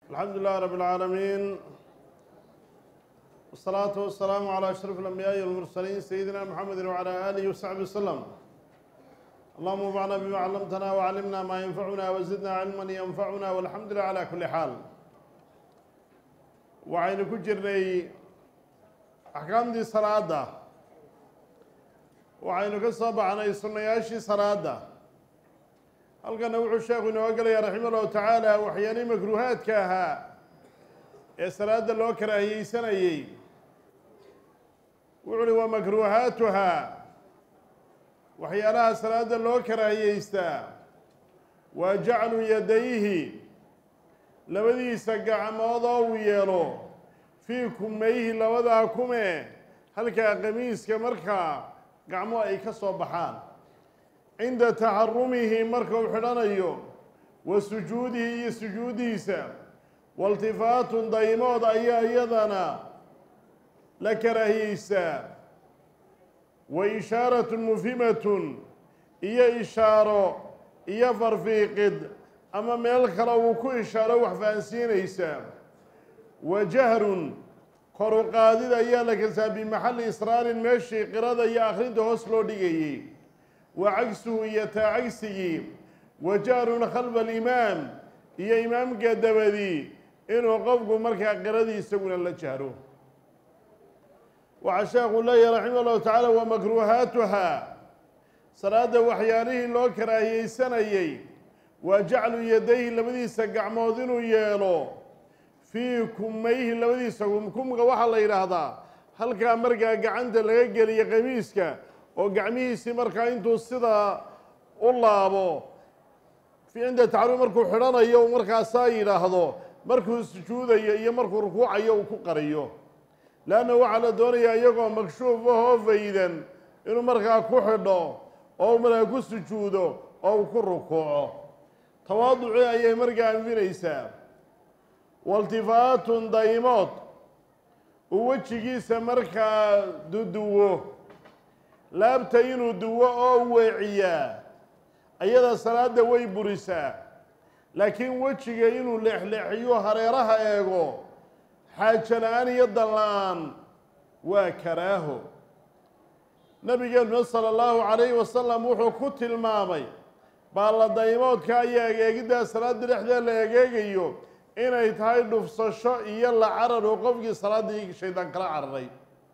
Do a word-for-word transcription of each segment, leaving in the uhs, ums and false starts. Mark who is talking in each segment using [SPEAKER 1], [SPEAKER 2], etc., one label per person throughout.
[SPEAKER 1] الحمد لله رب العالمين والصلاة والسلام على أشرف الأنبياء والمرسلين سيدنا محمد وعلى آله وصحبه وسلم. اللهم انفعنا بما علمتنا وعلمنا ما ينفعنا وزدنا علما ينفعنا والحمد لله على كل حال. وعين كجرني أحكام دي صلاة وعين كصب عن السنياشي صلاة halkan wuxuu sheekhu inoo galaya raximahullahu tacaala waxyaanay makruuhaadka ahaa ee salaada loo karaahiyeysanayey. wuxuu uhi waa makruuhaatuhaa waxyaalaha salaada loo karaahiyeystaa waa jaclu yadayhi labadiisa gacmood oo uu yeelo fii kumayhi labadaa kume halkaa qamiiska markaa gacmo ay ka soo baxaan cinda taxarumihi marka uu xidhanayo wa sujuudihi iyo sujuudiisa waltifaatun daymood ayaa iyadana la karaahiyeysaa wa ishaaratun mufhimatun iyo ishaaro iyo farfiiqid ama meel kale uu ku ishaaro wax fahansiinaysaa wa jahrun koru qaadid ayaa la kasaa bimaxalli israarin meeshii qirada iyo akhrinta hoos loo dhigayey وعكسه يتعكسه وجار خلف الإمام هي إمام قدبدي إنه قفق مركع قردي يسوون الله جهره. وعشاق الله رحمه الله تعالى ومكروهاتها صلاة وحيانه لو كراهي سنيي وجعل يديه لبدي سقع موذن يالو في كميه لبدي سقم كم قوح الله يرهضا هل كان مركع قعنده لقل يقميسك oo gacmihiisii markaa intuu sidaa u laabo fi cinda tacruum markuu xidhanayo markaasaa yidhaahdo markuu sujuudayo iyo markuu rukuucayo uu ku qariyo leanna waxaa la doonayaa iyagoo makshuuf ahoo faydan inuu markaa ku xidho oo uu markaa ku sujuudo oo uu ku rukuuco. tawaaduci ayay markaa anfinaysaa. waltifaatun daymood uu wejigiisa markaa duduwo laabta inuu duwo oo weeciyaa ayada salaada way burisaa, laakiin wejiga inuu leexleexiyo hareeraha eego xaajo la-aan iyo dan la-aan waa karaaho. nabigeenu sala allahu calayhi wasalam wuxuu ku tilmaamay baalla daymoodka ayaa eegiddaa salaada dhexdeed la egeegayo inay tahay dhufsasho iyo la carar oo qofkii salaaddii shaydaan kala cararay.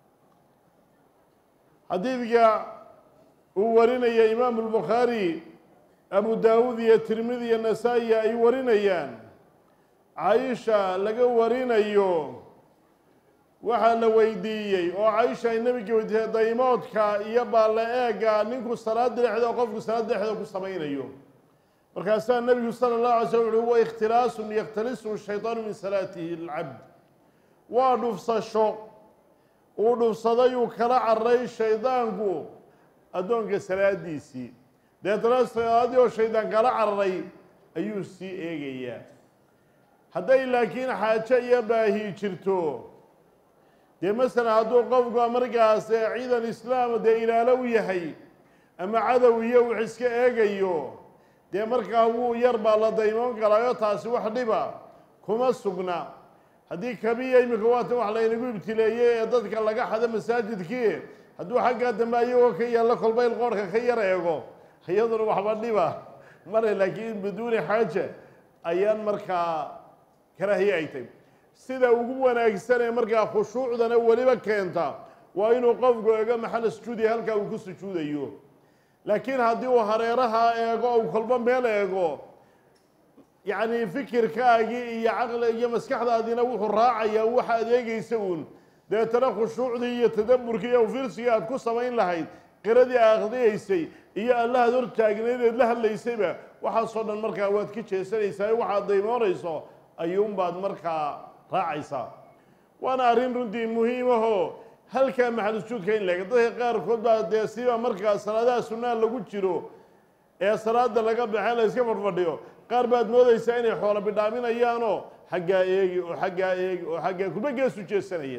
[SPEAKER 1] xadiidka uu warinaya imaamu albukhaari abu daawuud iyo tirmidi iyo nasaa-i ay warinayaan caisha laga warinayo waxaa la weydiiyey oo caisha ay nabiga weydiisay daymoodka iyo baalla eega ninku salaada dhexda oo qofku salaada dhexda ku samaynayo. markaasaa nabigu sala allahu alay slam wuxuu wa ikhtilaasun yakhtalisu shaytaanu min salaatihi alcabd waa dhufsasho uu dhufsaday uu kala cararay shaydaanku addoonka salaadiisii deetana salaadii oo shaydaan kala cararay ayuu sii eegayaa. hadday laakiin xaajo iyo baahi jirto dee masalan hadduu qofku markaas ciidan islaam dee ilaalo u yahay ama cadow iyo wax iska eegayo dee markaa wuu yar baa la daymoon galaayo taasi wax dhiba kuma sugna. haddii kabiya imika waatan wax laynagu ibtileeyey ee dadka laga xado masaajidkii hadduu xaggaa dambe ayagoo ka yaalla kolbayl qoorhka ka yar eego iyaduna waxba dhiba male, laakiin biduuni xaaja ayaan markaa karaahiye ay tahy. sida ugu wanaagsan ee markaa khushuucdana weliba keenta waa inuu qofku eego maxalla sujuudiya halkaa uu ku sujuudayo. laakiin haddii uu hareeraha eego ou kolba meel eego yacni fikirkaagii iyo caqli iyo maskaxdaadiina wuxuu raacayaa waxa adeegaysa uun deetana khushuucdii iyo tadabburkii iyo firsigii aad ku samayn lahayd qiradii akhriyaysay iyo allahaad hor taagnadeed la hadlaysayba waxaasoo dhan markaa waad ka jeesanaysaa waxaad daymoonayso ayuunbaad markaa raacaysaa. waana arrin runtii muhiimahoo halkaa maxal sujuudka in laega dadka qaarkood baa dee siba markaa salaadaha sunnaha lagu jiro ee salaada laga baxee la iska fadhfadhiyo qaar baad moodaysaa inay xoolo bidhaaminayaanoo xaggaa eegi oo xaggaa eegi oo xaggaa kuba geesu jeesanaya.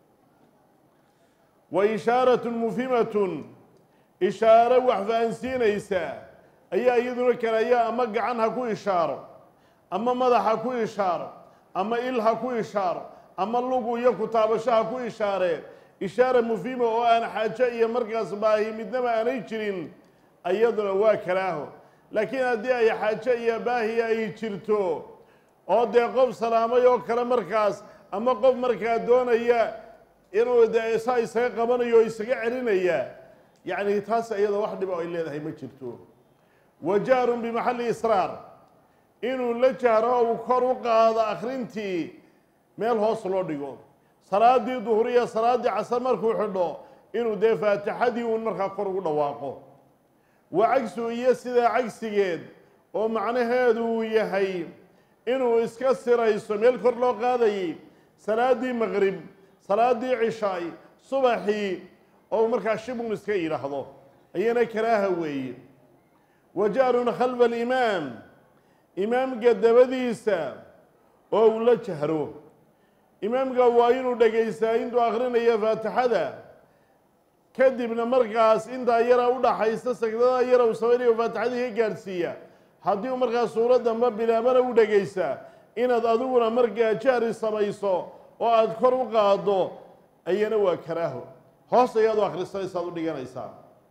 [SPEAKER 1] wa ishaaratun mufhimatun ishaaro wax fahansiinaysaa ayaa iyaduna karaaya ama gacan ha ku ishaaro ama madaxa ku ishaaro ama il ha ku ishaaro ama lugu iyo kutaabasho ha ku ishaaree ishaara mufiima oo aan xaajo iyo markaas baahi midnaba aanay jirin ayaduna waa karaaho laakiin haddii ay xaajo iyo baahi ay jirto oo dee qof salaamay oo kale markaas ama qof markaa doonaya inuu dee saa isaga qabanayo o isaga celinaya yacni taas iyadoo wax dhiba ay leedahay ma jirto wa jaarun bimaxalli israar inuu la jahro uu kor u qaado akhrintii meel hoos loo dhigo salaaddii duhuriya salaaddii casar markuu xidho inuu dee faatixadii uun markaa kor ugu dhawaaqo wa cagsu iyo sidaa cagsigeed oo macnaheedu uu yahay inuu iska sirayso meel kor loo qaadayay salaaddii maqrib salaaddii cishaay subaxii oo markaa shibun iska yidhaahdo ayana karaaha weeye wa jaarun khalfa alimaam imaamka dabadiisa oo uu la jahro imaamka waa inuu dhegaystaa intuu akhrinayo faatixada kadibna markaas intaa yara u dhaxaysa sagdada yara uu samaynayo faatixadii ka gaadhsiiya haddii uu markaas suuradda ma bilaabana u dhegaysaa inaad adiguna markaa jahri samayso oo aada kor u qaaddo ayana waa karaaho hoos ayaad u akhrisanaysaad u dhiganaysaa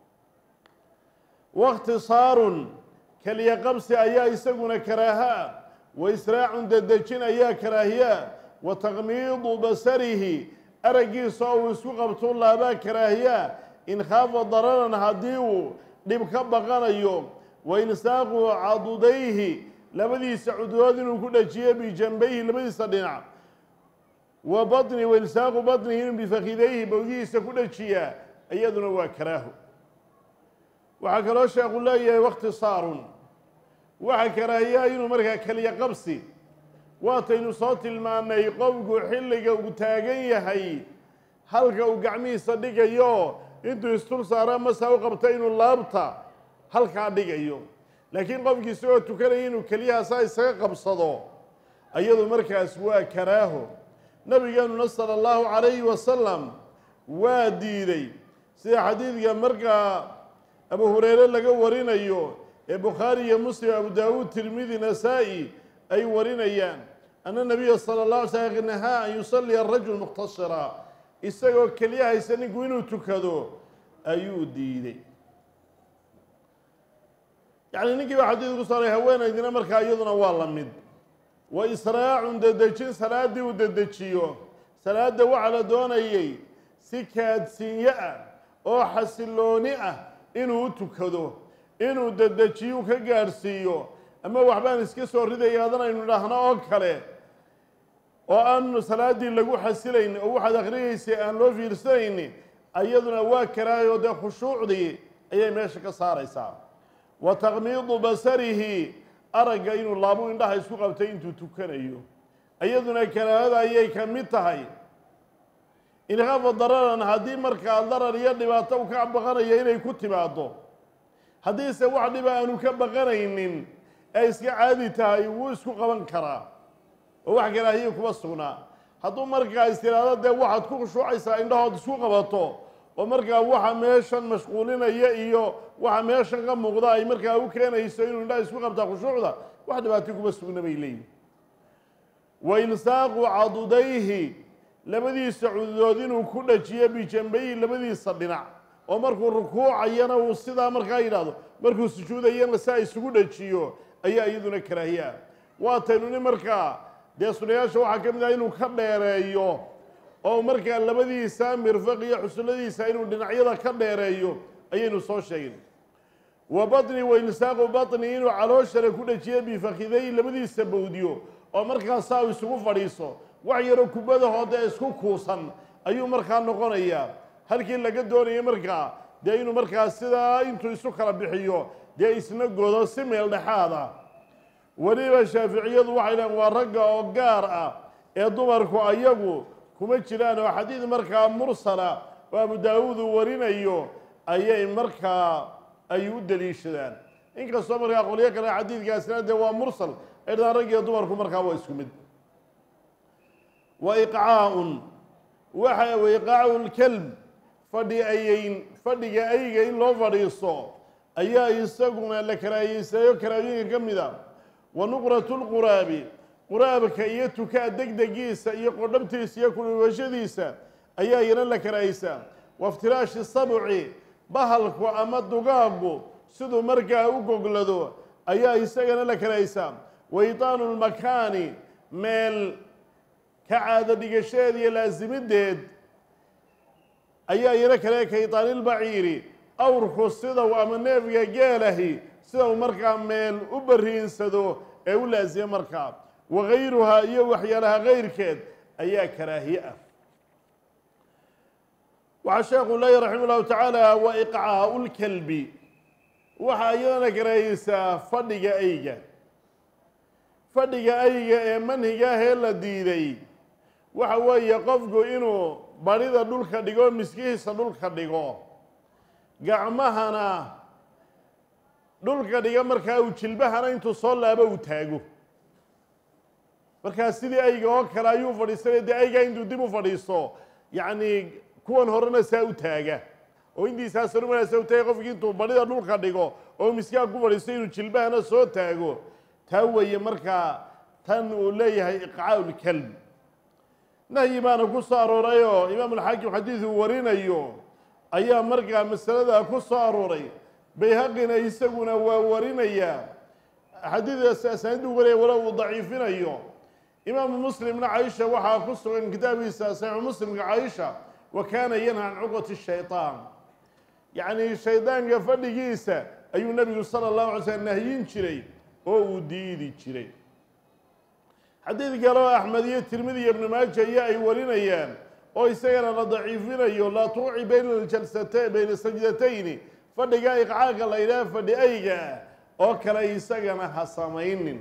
[SPEAKER 1] wakhtisaarun keliya qabsi ayaa isaguna karaaha wa israacun dedejin ayaa karaahiya wa taqmiidu basarihi araggiisa oo uu isku qabto laabaa karaahiya in khaafa dararan haddii uu dhib ka baqanayo wa insaaqu cadudayhi labadiisa cududood inuu ku dhajiyo bijanbayhi labadiisa dhinac wa batni wa insaaqu batnihi inuu bifakidayhi bowdihiisa ku dhajiyaa iyaduna waa karaaho waxaa kaloo sheekhu leeyahay wakhtisaarun waxa karaahiyaha inuu markaa keliya qabsi waataynu soo tilmaanay qofku xilliga uu taagan yahay halka uu gacmihiisa dhigayo intuu istul saara masaa u qabta inuu laabta halkaa dhigayo laakiin qofkii isagoo tukanaya inuu keliyahaasaa isaga qabsado ayadu markaas waa karaaho nabigeenuna sala allahu calayhi wasalam waa diiday sida xadiidka markaa abu hureyre laga warinayo ee bukhaari iyo muslim abu daawuud tirmidi nasaa-i ay warinayaan ana nabiya sala allah alay slam nahaa an yusalliya arajul mukhtasira isagoo keliya haysa ninku inuu tukado ayuu diiday yacni ninkii baa xadiid ku saaray haweenaydina markaa iyaduna waa la mid wa israacun dedejin salaaddii uu dedejiyo salaadda waxaa la doonayay si kaadsiinyo ah oo xasilooni ah inuu u tukado inuu dedejiyo ka gaadhsiiyo ama waxbaan iska soo ridaya hadan aynu dhahno oo kale oo aan salaaddii lagu xasilayn oo waxaad akhriyaysay aan loo fiirsanayni ayaduna waa karaayo dee khushuucdii ayay meesha ka saaraysaa wa taqmiidu basarihi aragga inuu laabu indhaha isku qabtay intuu tukanayo iyaduna karaahada ayay ka mid tahay in khaafa dararan haddii markaa darar iyo dhibaato u ka baqanaya inay ku timaado haddiise wax dhiba aanu ka baqanaynin ee iska caadi tahay wuu isku qaban karaa oo wax karaahiya kuma sugnaa hadduu markaa istiraado dee waxaad ku khushuucaysaa indhahood isku qabato oo markaa waxa meeshan mashquulinaya iyo waxa meeshan ka muuqda ay markaa u keenayso inuu indhaha isku qabtaa khushuucda wax dhibaato kuma sugna bay leeyihin wa insaaqu cadudayhi labadiisa cududood inuu ku dhajiyo bijanbayhi labadiisa dhinac oo markuu rukuucayana uu sidaa markaa yidhaahdo markuu sujuudayana saa isugu dhajiyo ayaa iyaduna karaahiya waataynu nin markaa dee sunayaasha waxaa ka mid ah inuu ka dheereeyo oo markaa labadiisa mirfaq iyo xusulladiisa inuu dhinacyada ka dheereeyo ayaynu soo sheegin wa batni wa insaaqu batni inuu calooshana ku dhajiyo bifakiday labadiisa bowdiyo oo markaasaa uu isugu fadhiiso wax yaroo kubadahoodee isku kuusan ayuu markaa noqonayaa halkii laga doonayay markaa dee inuu markaa sidaa intuu isu kala bixiyo dee isna godo si meel dhexaada weliba shaaficiyadu waxay dhahan waa ragga oo gaar ah ee dumarku ayagu kuma jiraan oo xadiid markaa mursala oo abu daawuud uu warinayo ayay markaa ay u daliishadaan inkastoo markaa qolyo kale xadiidkaasina dee waa mursal ay dhahaan rag iyo dumarku markaa waa isku mid wa iqcaa'un waxa wa iqaacu lkalb fadhi ayeyn fadhiga ayga in loo fadhiisto ayaa isaguna la karaahiyeysayo karaahiyinka ka mid a wa nuqratu lquraabi quraabka iyo tukaa degdegiisa iyo qodhabtiisa iyo kudhubashadiisa ayaa iyana la karaahaysaa. waftiraashi sabci bahalku ama dugaagu siduu markaa u goglado ayaa isagana la karaahaysaa. waytaanu lmakaani meel ka caado dhigasheed iyo laasimideed ayaa iyana kale ka itaanilbaciiri awrku sida uu ama neefga geelahi sida uu markaa meel u bariinsado ee u laasima markaa. wagayruhaa iyo waxyaalaha kayrkeed ayaa karaahiye ah. waxaa sheekhu leeyahy raxima llahu tacaala wa iqcaau lkalbi waxaa iyadana karaahiyeysaa fadhiga ayga. fadhiga ayga ee manhiga ah ee la diiday waxa weeye qofku inuu barida dhulka dhigo miskihiisa dhulka dhigo gacmahana dhulka dhiga markaa uu jilbahana intuu soo laabo uu taago. markaa sidii ayga oo kale ayuu fadhiisanaya dee aygaa intuu dib u fadhiisto yacni kuwan horena saa u taaga oo intiisaa sarumana saa u taaga. qofkii intuu barida dhulka dhigo oo miskiha ku fadhiisto inuu jilbahana soo taago taa weeye markaa tan uu leeyahay iqcaau lkalb. nahyi baana ku soo aroorayoo imaam alxaakim xadiid uu warinayo ayaa markaa masaladaa ku soo arooray. bayhaqina isaguna waa warinayaa xadiidaas asaanidu waraya wala uu daciifinayo. imaamu muslimna caaisha waxaa ku sugan kitaabkiisa saxiixu muslimka caaisha wa kaana yanha can cuqati shaytaan, yacni shaydaanka fadhigiisa ayuu nebigu sala allahu alay slm nahyin jiray oo uu diidi jiray. xadiid kaloo axmed iyo tirmidi iyo ibnu maaja iyo ay warinayaan oo isagana la daciifinayo laa tuuci bayna aljalsata bayna sajdatayni fadhiga iqcaaga la yidhaha fadhi ayga oo kale isagana ha samaynin.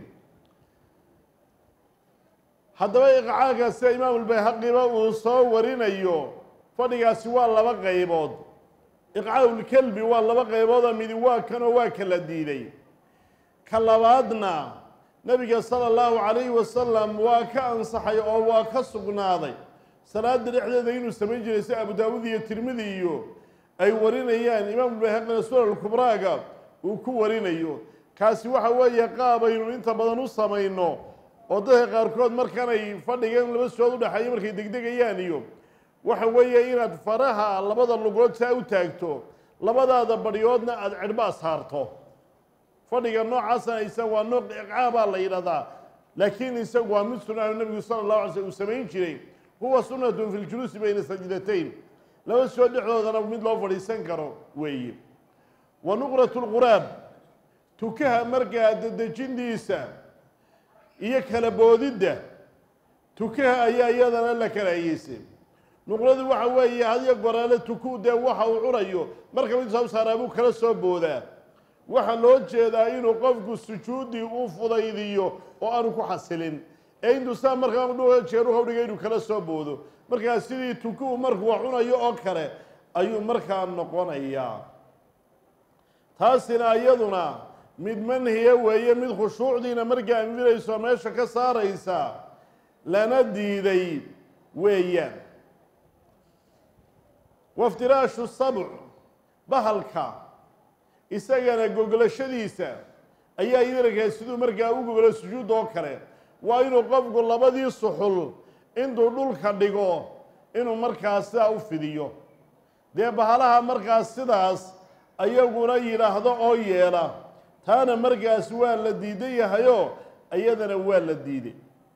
[SPEAKER 1] haddaba iqcaaga sida imaamulbayhaqiba uu soo warinayo fadhigaasi waa laba qaybood. iqcaa'ulkalbi waa laba qayboodoo midi waa kanoo waa kala diiday. ka labaadna nabiga sala allahu calayhi wasalam waa ka ansaxay oo waa ka sugnaaday salaada dhexdeeda inuu samayn jiray si abu daawud iyo tirmidi iyo ay warinayaan. imaamulbayhaqina sunan alkubraaga uu ku warinayo. kaasi waxa weeye qaabaynu inta badan u samayno oo dadka qaarkood markanay fadhigan laba suood u dhexeeyo markay degdegayaan iyo waxa weeye inaad faraha labada lugood saa u taagto labadaada badhyoodna aada cidhbaa saarto. fadhiga noocaasna isaga waa nooc iqcaabaa la yidhahdaa, laakiin isagu waa mid sunaanu nabigu sala allahu alay slm uu samayn jiray. huwa sunnatun fi ljuluusi bayna sajdatayn laba soo dhexdoodana mid loo fadhiisan karo weeye. wa nuqratu lquraab tukaha markaa dadejintiisa iyo kala boodidda tukaha ayaa iyadana la karaahiyeysay. nuqradu waxa weeye hadiyo goraale tuku dee waxa uu cunayo marka mid soo saaraa buu kala soo boodaa. waxaa loo jeedaa inuu qofku sujuuddii u fudaydiyo oo aanu ku xasilin ee intuu saa markaa jeeruha udhiga inuu kala soo boodo. markaa sidii tukuhu markuu wax cunayo oo kale ayuu markaa noqonayaa. taasina iyaduna mid manhiya weeye, mid khushuucdiina markaa anfinayso meesha ka saaraysa lana diiday weeyaan. waftiraashu sabc bahalka isagana goglashadiisa ayaa idarkaa siduu markaa u goglo sujuud oo kale. waa inuu qofku labadii suxul intuu dhulka dhigo inuu markaas sidaa u fidiyo. dee bahalaha markaas sidaas ayaguna yidhaahdo oo yeela taana markaas waa la diidan yahayoo iyadana waa la diiday.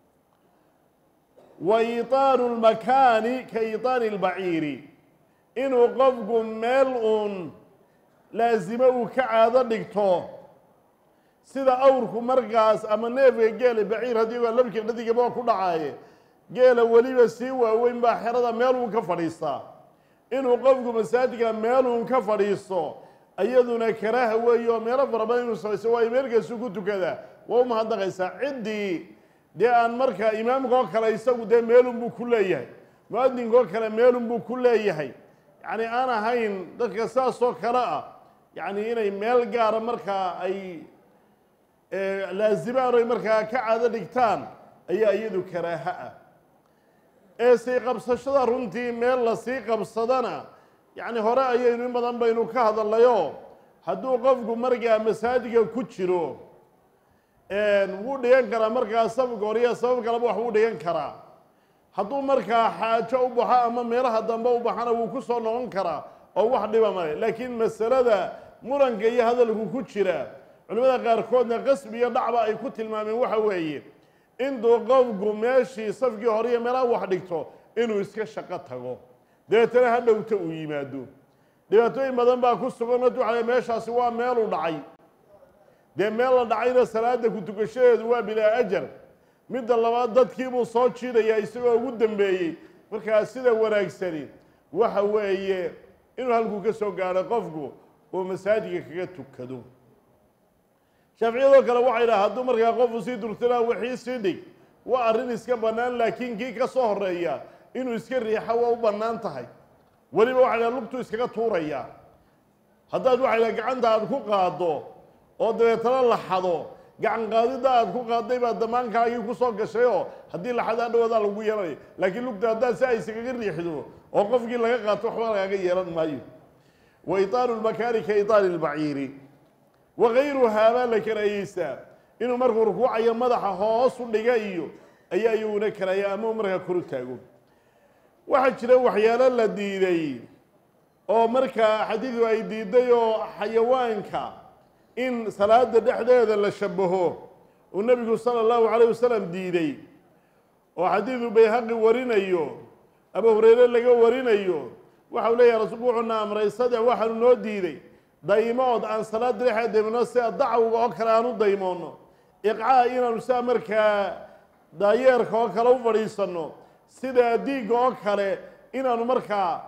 [SPEAKER 1] wa iitaanu lmakaani ka iitaani lbaciiri inuu qofku meel uun laasimo uu ka caado dhigto sida awrku markaas ama neefka geela baciir haddii waa labkii dhadigaba ku dhacaaye geela weliba sii waaweyn baa xerada meel uun ka fadhiistaa. inuu qofku masaajidka meel uun ka fadhiisto iyaduna karaaha weeye oo meelo fara badan inuu samayso waayo meelkaasuu ku tukadaa waa u mahadnaqaysaa. ciddii dee aan markaa imaamka oo kale isagu dee meelun buu ku leeyahay, mu-adinka oo kale meelun buu ku leeyahay, yacni aan ahayn dadka saas oo kale ah yacni inay meel gaara markaa ay laasimaan oy markaa ka caado dhigtaan ayaa iyadu karaaha ah. ee sii qabsashada runtii meel lasii qabsadana yacni hore ayaynu in badan baynu ka hadallayoo hadduu qofku markaa masaajidka ku jiro wuu dhigan karaa markaa safka hore iyo sabab kaleba wax wuu dhigan karaa hadduu markaa xaajo u baxo ama meelaha dambe u baxana wuu ku soo noqon karaa oo wax dhiba male laakiin masalada muranka iyo hadalku ku jira culimmada qaarkoodna qasbi iyo dhacba ay ku tilmaameen waxa weeye intuu qofku meeshii safkii hore iyo meelaha wax dhigto inuu iska shaqo tago dabeetana ha dhowta uu yimaado dhibaatooyin badan baa ku sugan waxa meeshaasi waa meel u dhacay dee meel la dhacayna salaada ku tukashadeedu waa bilaa ajar midda labaad dadkiibuu soo jiidayaa isagoo ugu dambeeyey markaa sida wanaagsani waxa weeye inuu halkuu ka soo gaadho qofku uu masaajidka kaga tukado shaaficiyadoo kale waxay dhaha hadduu markaa qofu sii durtana wixii sii dhig waa arrin iska bannaan laakiin kii ka soo horeeya inuu iska riixo waa u bannaan tahay weliba waxay dhaha lugtuu iskaga tuurayaa haddaad waxay dhaha gacanta aad ku qaaddo oo dabeetana la xado gacan qaadidda aad ku qaadday baa damaankaagii ku soo gashay oo haddii la xado adhawaadaa lagu yeelanayo laakiin lugta haddaad si ay iskaga riixdo oo qofkii laga qaato waxba lagaaga yeelan maayo wa itaalu lmakaani ka itaali lbaciiri wagayruhaa baa la karaahiyeysaa inuu markuu rukuucayo madaxa hoos u dhiga iyo ayaa iyaguna karaaya ama markaa kor u taago waxaa jira waxyaalo la diiday oo markaa xadiidu ay diiday oo xayawaanka in salaada dhexdeeda la shabaho uu nebigu sala allahu calayh wasalam diiday oo xadiidu bayhaqi warinayo abu hureyre laga warinayo waxau leeyahay rasuulku wuxuuna amray saddex waxaanu noo diiday daymood aan salaada dhexeed daymino sida dacwga oo kale aan u daymoono iqcaa inaanu saa markaa daayeerka oo kale u fadhiisanno sida diigga oo kale inaanu markaa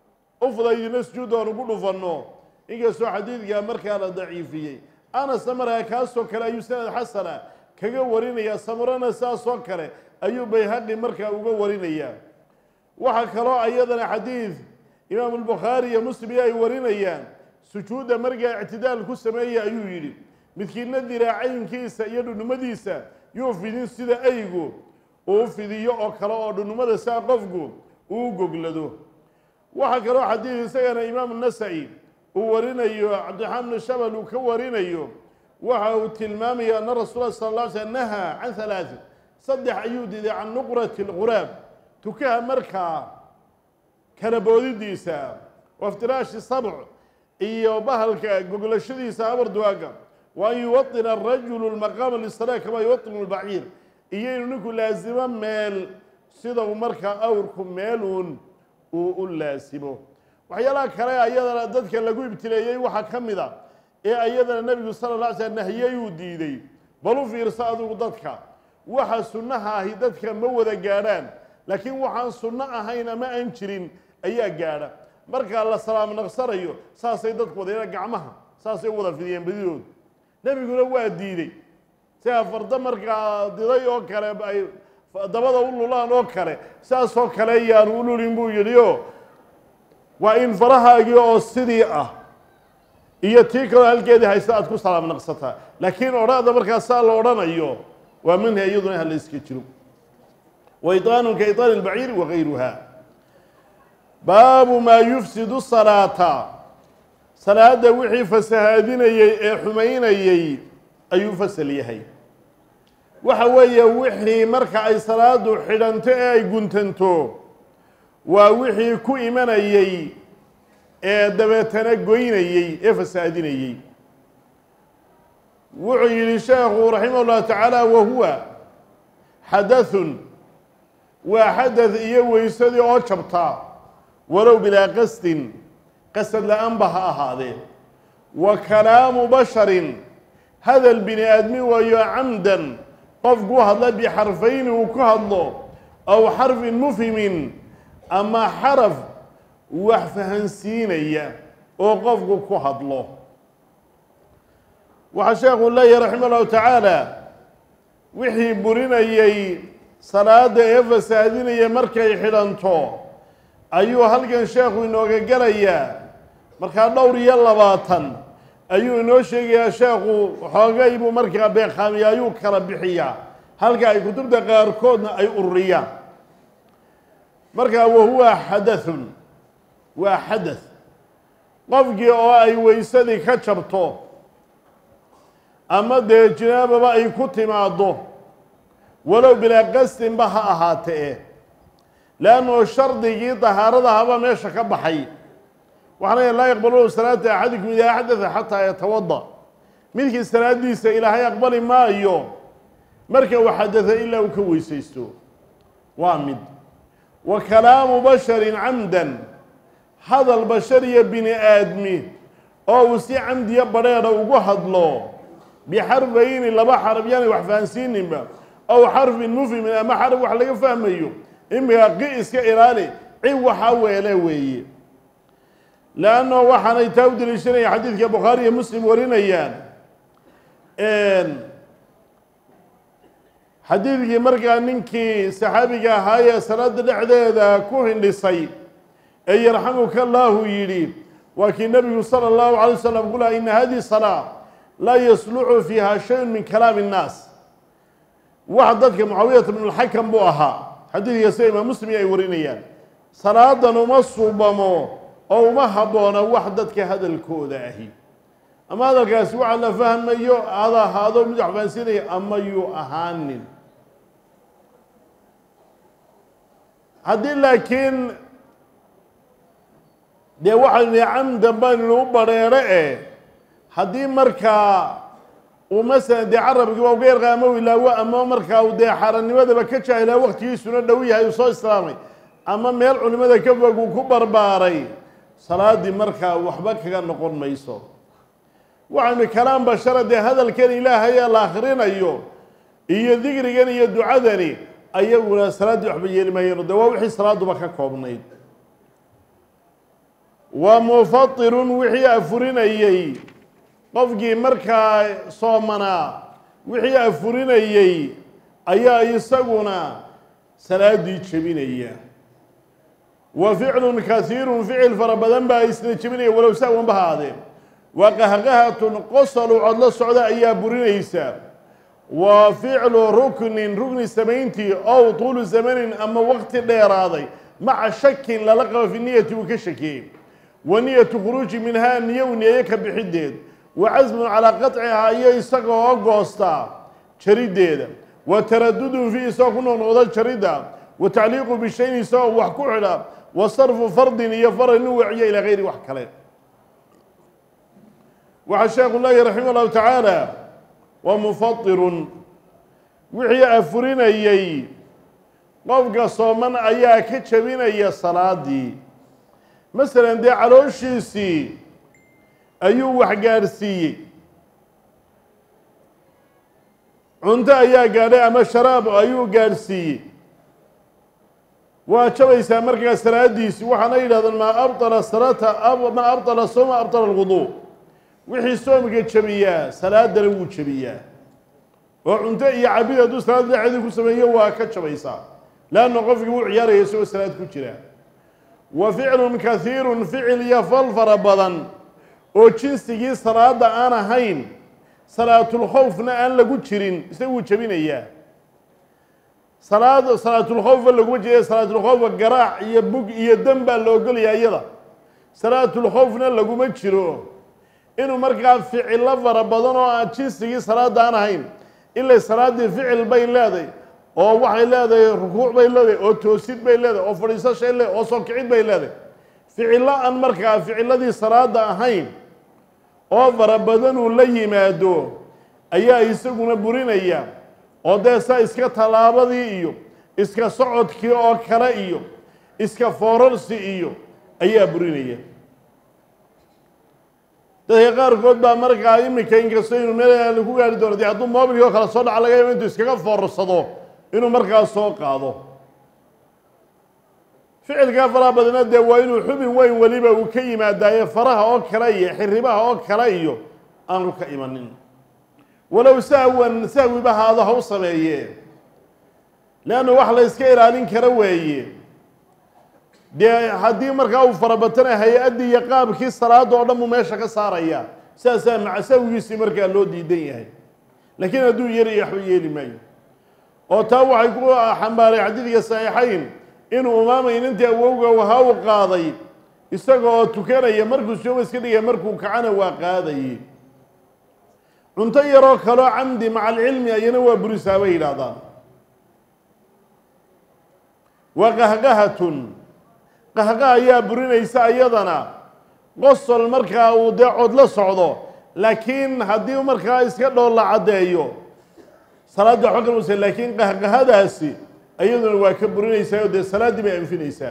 [SPEAKER 1] u fudaydino sujuudda aan ugu dhufanno inkastoo xadiidkaa markaa la daciifiyey anasna markaa kaasoo kale ayuu sanad xasana kaga warinayaa samurana saasoo kale ayuu bayhaqi markaa uga warinayaa waxaa kaloo ayadana xadiid imaamu albukhaari iyo muslim iyo ay warinayaan sujuudda markaa ictidaal ku sameeya ayuu yidhi midkiina diraacaynkiisa iyo dhunumadiisa yuu fidin sida aygu uu fidiyo oo kale oo dhunumada saa qofku uu goglado waxaa kaloo xadiid isagana imaamu nasa'i uu warinayo cabdiraxmaan bnu shabal uu ka warinayo waxa uu tilmaamaya ana rasuula sala alla alay slm nahaa can halaatin saddex ayuu diiday can nuqrati lquraab tukaha markaa kala boodidiisa waftiraashi sabc iyo bahalka goglashadiisa abarduaaga wa an yuwaطina arajulu lmaqaama lisalaa kamaa yuwaطinu lbaciir iyo inuu ninku laasimo meel sida uu markaa awrku meeluun uu u laasimo waxyaalaha kale ayadana dadka lagu ibtileeyey waxaa ka mid a ee ayadana nebigu sala alla alay slam nahiyey uu diiday bal u fiirsa adigu dadka waxa sunnaha ahi dadka ma wada gaadhaan laakiin waxaan sunno ahayn ama aan jirin ayaa gaadha markaa la salaam naqsanayo saasay dadku wadaena gacmaha saasay u wada fidiyeen badidooda nebiguna waa diiday sidaa farda markaa diday oo kale ay dabada u lulaan oo kale saasoo kale yaanu u lulin buu yidhi oo waa in farahaagii oo sidii ah iyo tii kaloo halkeedii haysta aad ku salaam naqsataa laakiin odhaada markaa saa la odhanayo waa minha iyaduna hala iska jiro waiطaanu ka iطaani اlbaciiri wagayruha baabu maa yufsidu salaata salaada wixii fasahaadinayey ee xumaynayey ayuu fasal yahay waxa weeye wixii marka ay salaadu xidhanto ee ay guntanto waa wixii ku imanayey ee dabeetana goynayey ee fasaadinayey wuxuu yidhi sheekhu raximah اllahu tacaala wahuwa xadaثun waa xadaث iyo weysadii oo jabta walow bilaa qasdin qasad la-aanba ha ahaadee wa kalaamu basharin hadal bini aadmi waayo camdan qofku u hadla bixarfayni uu ku hadlo aw xarfin mufhimin ama xaraf wax fahansiinaya oo qofku ku hadlo waxaa sheekhu leeyahy raximah llahu tacaala wixii burinayey salaada ee fasaadinaya markay xidhanto ayuu halkan sheekhu inooga gelayaa markaa dhowr iyo labaatan ayuu inoo sheegayaa sheekhu xoogay buu markaa beeqaamiya ayuu kala bixiyaa halka ay kutubta qaarkoodna ay ururiyaan markaa wahuwa xadaثun waa xadaث qofkii oo ay weysadii ka jabto ama dee jinaababa ay ku timaaddo walow bilaa qasdinba ha ahaatee leannao shardigii dahaaradahabaa meesha ka baxay waxaana laa yaqbaluhu salaata axadikum idaa axdatha xataa yatawada midkii salaadiisa ilaahay aqbali maayo marka uu xadada ilaa uu ka weysaysto waa mid wa kalaamu basharin camdan hadal bashariya bini aadmi oo uu si camdiya badheedha ugu hadlo bixarfayni laba xaraf yaanay wax fahansiininba aw xarfin mufhimin ama xaraf wax laga fahmayo imika qi iska ilaali ci waxaa weele weeye leanno waxaanay taa u deliishanaya xadiidka bukhaari iyo muslim warinayaan xadiidkii markaa ninkii saxaabiga ahaa ee salaada dhexdeeda ku hindhisay ee yarxamuka allaahu yidhi waa kii nabigu sala allahu calay wasalam ku laha ina hadihi salaa laa yasluxu fiiha shayun min kalaami innaas wax dadka mucaawiyata bnu lxakam buu ahaa xadiidka sida imaam muslim ay warinayaan salaadan uma suubamo oo uma habboona wax dadka hadalkooda ahi ama hadalkaasi waxa la fahmayo ada ahaado mid wax fahansiinaya ama yuu ahaanin haddii laakiin dee waxaynu nihi camdan baynu u badheedho eh haddii markaa uu masalan dee carabkii waa uga yarqa ama ilaawo ama markaa uu dee xaaranimadaba ka jaahilaa waqtigiisuna dhow yahay uu soo islaamay ama meel culimada ka fog uu ku barbaaray salaaddii markaa waxba kaga noqon mayso waxaynu kalaam bashara dee hadalkan ilaahay ee la akhrinayo iyo dikrigan iyo ducadani ayaguna salaaddii waxba yeeli maayeen dee waa wixii salaaduba ka koobnayd wa mufatirun wixii afurinayey qofkii markaa soomanaa wixii afurinayey ayaa isaguna salaaddii jebinaya wa ficlun kasiirun ficil fara badan baa isna jebinaya walow sahwan ba haadee wa qahqahatun qosalu cod la socda ayaa burinaysa wa ficlu ruknin rukni samayntii ow tuulu zamanin ama waqti dheeraaday maca shakin lala qabo fi niyati uu ka shakiyey wa niyatu khuruuji minhaa niyo u niyeeye ka bixideed wa casmun calaa qaطcihaa iyo isaga oo goosta jariddeeda wa taradudun fi isagoo ku noqnoqda jaridda wa tacliiqu bishayn isagoo wax ku xidha wa sarfu fardin iyo faral inu waciyo ilaa gayri wax kale waxaa sheekhu leeyahy raximah allahu tacaala wa mufatirun wixii afurinayey qofka sooman ayaa ka jebinaya salaadii masalan dee calooshiisii ayuu wax gaadhsiiyey cunto ayaa gaadhay ama sharaab ayuu gaadhsiiyey waa jabaysaa markaa salaadiisi waxaana yidhahdeen maa abطala salata maa abطala sooma abطala alwudu wixii soomka jebiyaa salaadana wuu jebiyaa oo cunto iyo cabid hadduu salaad dhexeedii ku sameeyo waa ka jabaysaa leanna qofkii wuu ciyaaraya isagoo salaad ku jira wa ficlun kasiirun ficil iyo fal fara badan oo jinsigii salaada aan ahayn salaatulkhowfna aan lagu jirin isaguu jebinayaa salaad salaatulkhowfa laguma jeeda salaatulkhowfa garaac iyo bug iyo dan baa la ogolaya iyada salaatulkhowfna laguma jiro inuu markaa ficilo fara badan oo aan jinsigii salaada aan ahayn ilaa salaaddii ficil bay leedahay oo waxay leedahay rukuuc bay leedahay oo toosid bay leedahay oo fadhiisashay leedahay oo soo kicid bay leedahay ficilo aan markaa ficiladii salaada ahayn oo fara badan uu la yimaado ayaa isaguna burinaya oo dee saa iska tallaabadii iyo iska socodkii oo kale iyo iska foorarsi iyo ayaa burinaya dadka qaarkood baa markaa imika inkastoo inuu meel ku gaari doono dee hadduu moobilkii oo kale soo dhaca laga yaabo intuu iskaga foorarsado inuu markaa soo qaado ficilkaa faraha badana dee waa inuu xubin weyn weliba uu ka yimaadaaye faraha oo kale iyo xiribaha oo kale iyo aanu ka imanin walow sahwan sahwiba haado ha u sameeye leanna wax la yska ilaalin kara weeye dee haddii markaa uu farabatana hay-addii iyo qaabkii salaada oo dhan buu meesha ka saaraya saasaa maca sahwigiisii markaa loo diidan yahay laakiin hadduu yari waxba yeeli maayo oo taa waxay ku xambaaray xadiidka saxiixayn inuu umaamayn intii awowga waha u qaaday isaga oo tukanaya markuu sooma iska dhigaya markuu kacana waa qaadayey cunto yaroo kaloo camdi maca alcilmi ayana waa burisaa bay yidhaahdaan wa qahqahatun qahqa ayaa burinaysa ayadana qosol markaa uu dee cod la socdo laakiin haddii markaa iska dhool la caddeeyo salaadda waxba kalmusa laakiin qahqahadaasi ayaduna waa ka burinaysaa oo dee salaaddii bay anfinaysaa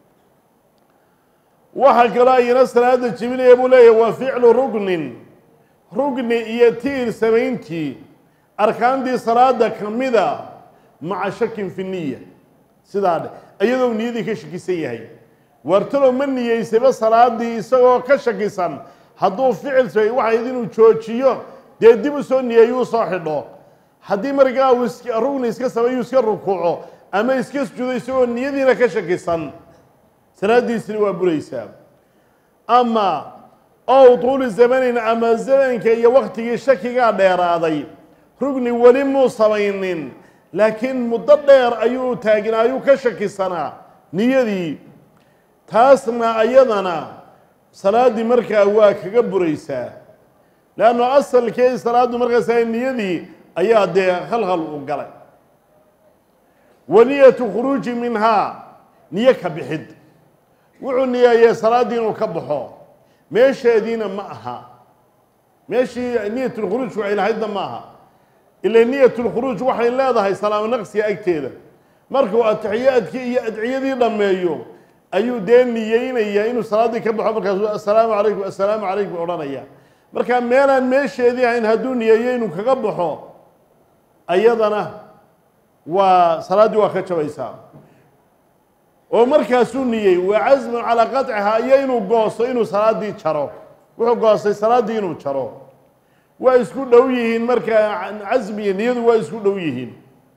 [SPEAKER 1] waxaa kaloo ayana salaada jebinaya buu leeyahay waa ficlu rugnin rugni iyo tiir samayntii arkaantii salaada ka mida maca shakin fi niya sidaa dhe iyadoo niyadii ka shakisan yahay wartalo ma niyeysayba salaadii isagoo ka shakisan hadduu ficil samay waxayd inuu joojiyo dee dib u soo niyeeyuu soo xidho haddii markaa uu iska rugni iska sameeyuu iska rukuuco ama iska sujuudo isagoo niyadiina ka shakisan salaadiisina waa buraysaa ama ow tuuli zamanin ama zamanka iyo waktigii shakigaa dheeraaday rugni weli muu samaynin laakiin muddo dheer ayuu taagin ayuu ka shakisanaa niyadii taasna ayadana salaaddii markaa waa kaga buraysaa leanno asalkeedii salaaddu markaasa niyadii ayaa dee khalkhal u galay waniyatu khuruuji minhaa niyo ka bixid wuxuu niyeeyey salaaddii inuu ka baxo meesheediina ma aha meeshii niyatulkhuruuj waxay lahaydna ma aha ila niyatulkhuruuj waxay leedahay salaamo naqsiga agteeda markuu atixiyaadkii iyo adciyadii dhammeeyo ayuu dee niyeynayaa inuu salaaddii ka baxo markaasu assalaamu calaykum assalaamu calaykum odhanaya markaa meelaan meesheedii ahayn hadduu niyeeyo inuu kaga baxo ayadana waa salaaddii waa ka jabaysaa oo markaasuu niyey waa casmun calaa qaطcihaa iyo inuu goosto inuu salaaddii jaro wuxuu goostay salaaddii inuu jaro waa isku dhow yihiin markaa casmi iyo niyadu waa isku dhow yihiin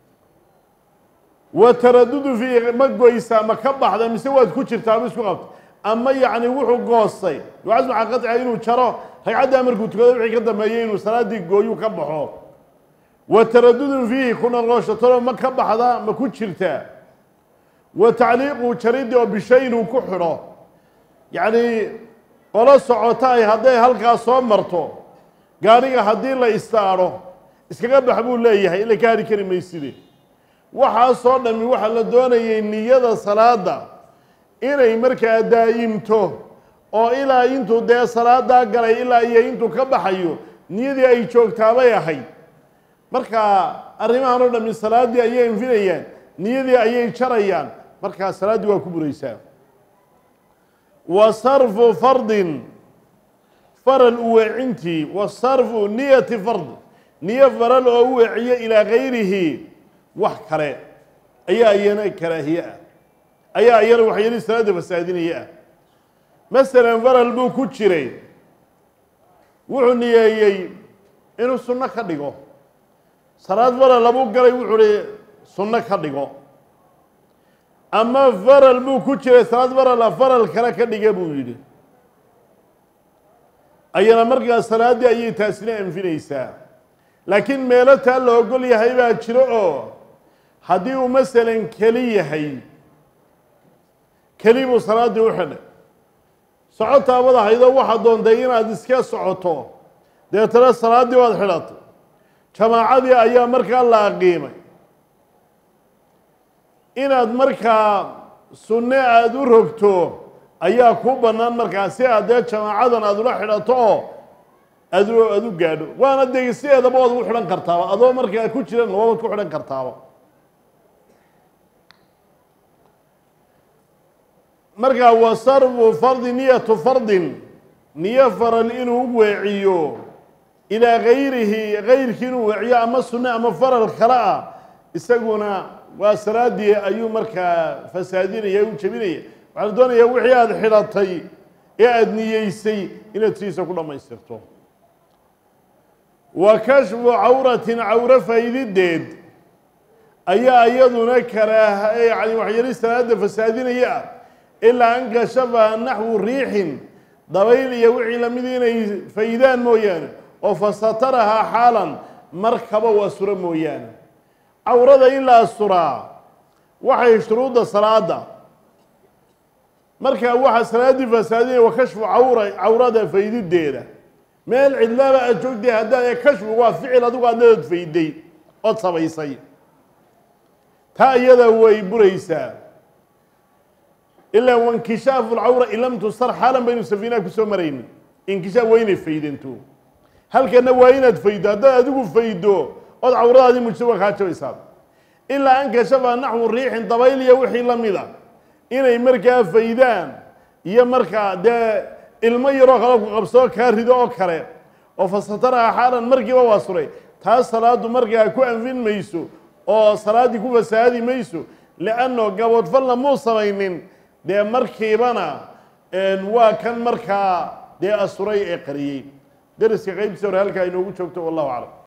[SPEAKER 1] wa taradudu fii ma goysaa ma ka baxda mise waad ku jirtaa ma isku qabta ama yacni wuxuu goostay waa casmun calaa qaطcihaa inuu jaro ragcaddaa markuu tukado wixii ka dambeeyey inuu salaaddii gooyuu ka baxo wa taradudun fiihi ku noqoshatalo ma ka baxda ma ku jirtaa wa tacliiqu jaridii oo bishayin uu ku xidho yacnii qolo socota ay hadday halkaas soo marto gaadhiga haddii la istaadho iskaga bax buu leeyahay ila ka hari kari mayside waxaasoo dhammi waxaa la doonayay niyada salaada inay markaa daa'imto oo ilaa intuu dee salaadaa galay ilaa iyo intuu ka baxayo niyadii ay joogtaabay ahayd markaa arrimahan oo dhammi salaaddii ayay anfinayaan niyadii ayay jarayaan markaa salaaddii waa ku buraysaa wa sarfu fardin faral u weecintii wa sarfu niyati fard niyo faral oo u weeciyo ilaa gayrihi wax kale ayaa iyana karaahiye ah ayaa iyana waxyali salaadda fasaadinaya ah masalan faral buu ku jiray wuxuu niyeeyey inuu sunno ka dhigo salaad faral labuu galay wuxuu hi sunno ka dhigo ama faral buu ku jiray salaad farala faral kale ka dhiga buu yidhi ayana markaa salaaddii ayay taasina anfinaysaa laakiin meelo taa la ogol yahay baa jiro oo haddii uu masalan keli yahay keli buu salaaddii u xidhay socotaabad ahaydoo waxaad doontay inaad iska socoto deetana salaaddii waad xidhatay jamaacadii ayaa markaa la aqiimay inaad markaa sunne aada u rogto ayaa kuu bannaan markaa si aad dee jamaacadan aada ula xidhato oo aad aada u gaadho waana dee sideedaba waad ugu xidhan kartaaba adoo markaa ku jiran wabaad ku xidhan kartaaba markaa wa sarfu fardi niyatu fardin niyo faral inuu weeciyo ilaa gayrihi gayrkii inuu weeciyo ama sunne ama faral kale ah isaguna waa salaaddii ayuu markaa fasaadinaya u jebinaya waxaa la doonayaa wixii aada xidhatay ee aada niyeysay inaad sidiisa ku dhammaystirto wa kashfu cawratin cawro faydideed ayaa iyaduna karaaha yani waxyali salaada fasaadinaya ah ilaa an kashafa naxwu riixin dabayl iyo wixii lamid inay faydaan mooyaane oo fasatarahaa xaalan markaba waa sura mooyaane cawrada in la asturaa waxay shuruudda salaada markaa waxaa salaaddii fasaadinaya wa kashfu cawra cawrada faydideeda meel cidlaaba aad joogtay haddaad kashfigu waa ficil adigu aad leed fayday ood samaysay taa iyada way buraysaa ilaa wankishaafu alcawra in lam tusar xaalan baynu safiinaha ku soo marayni inkishaaf waa inay faydanto halkana waa inaad faydo haddaad adigu faydo ood cawradaadii mujtaba kaa jabaysaa ilaa an kashafa naxwu riixin dabayl iyo wixii la mida inay markaa faydaan iyo markaa dee ilmo yaroo kale ku qabsoo kaa rido oo kale oo fasataraha xaalan markiiba waa suray taas salaadu markaa ku anfin mayso oo salaaddii ku fasaadi mayso lianno gaboodfalna muu samaynin dee markiibana waa kan markaa dee asuray ee qariyey deriska qaybtiisa hore halkaa inoogu joogto wallahu aclam